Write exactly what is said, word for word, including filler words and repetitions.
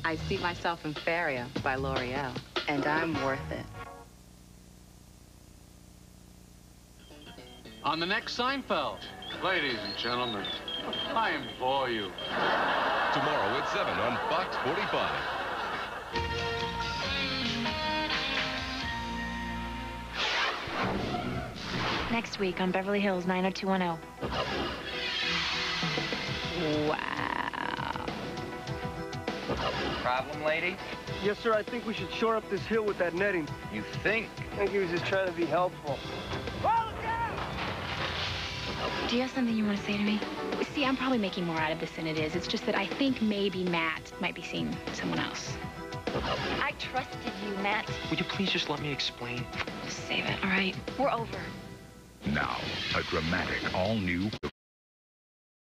I See Myself in Faria by L'Oreal, and I'm worth it. On the next Seinfeld, ladies and gentlemen, I implore you. Tomorrow at seven on Fox forty-five. Next week on Beverly Hills nine oh two one oh. Wow. Problem, lady? Yes, sir. I think we should shore up this hill with that netting. You think? I think he was just trying to be helpful. Do you have something you want to say to me? See, I'm probably making more out of this than it is. It's just that I think maybe Matt might be seeing someone else. I trusted you, Matt. Would you please just let me explain? Just save it, all right? We're over. Now, a dramatic, all-new